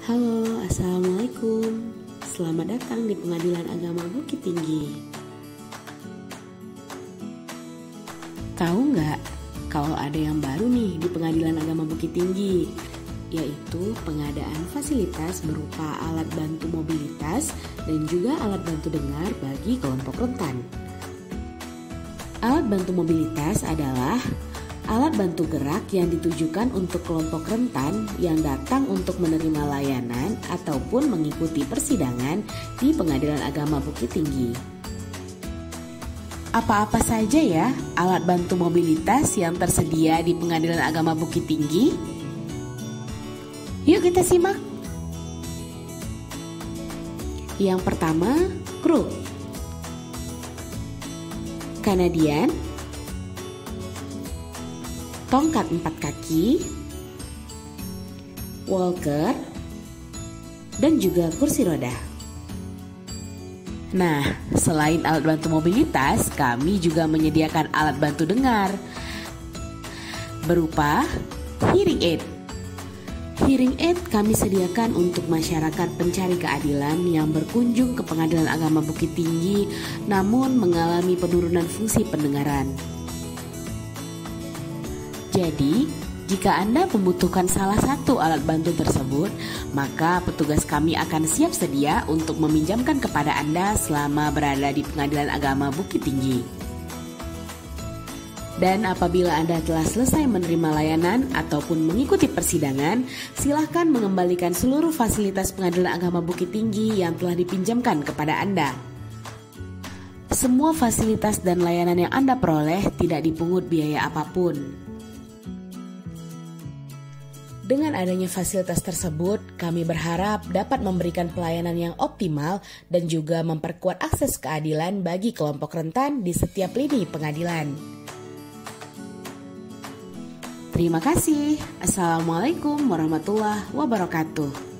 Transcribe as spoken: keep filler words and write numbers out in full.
Halo, Assalamualaikum. Selamat datang di Pengadilan Agama Bukit Tinggi. Tahu nggak kalau ada yang baru nih di Pengadilan Agama Bukit Tinggi, yaitu pengadaan fasilitas berupa alat bantu mobilitas dan juga alat bantu dengar bagi kelompok rentan. Alat bantu mobilitas adalah alat bantu gerak yang ditujukan untuk kelompok rentan yang datang untuk menerima layanan ataupun mengikuti persidangan di Pengadilan Agama Bukit Tinggi. Apa-apa saja ya alat bantu mobilitas yang tersedia di Pengadilan Agama Bukit Tinggi? Yuk kita simak. Yang pertama, kruk. Kanadian, tongkat empat kaki, walker, dan juga kursi roda. Nah, selain alat bantu mobilitas, kami juga menyediakan alat bantu dengar berupa hearing aid. Hearing aid kami sediakan untuk masyarakat pencari keadilan yang berkunjung ke Pengadilan Agama Bukit Tinggi namun mengalami penurunan fungsi pendengaran. Jadi, jika Anda membutuhkan salah satu alat bantu tersebut, maka petugas kami akan siap sedia untuk meminjamkan kepada Anda selama berada di Pengadilan Agama Bukit Tinggi. Dan apabila Anda telah selesai menerima layanan ataupun mengikuti persidangan, silahkan mengembalikan seluruh fasilitas Pengadilan Agama Bukit Tinggi yang telah dipinjamkan kepada Anda. Semua fasilitas dan layanan yang Anda peroleh tidak dipungut biaya apapun. Dengan adanya fasilitas tersebut, kami berharap dapat memberikan pelayanan yang optimal dan juga memperkuat akses keadilan bagi kelompok rentan di setiap lini pengadilan. Terima kasih. Assalamualaikum warahmatullahi wabarakatuh.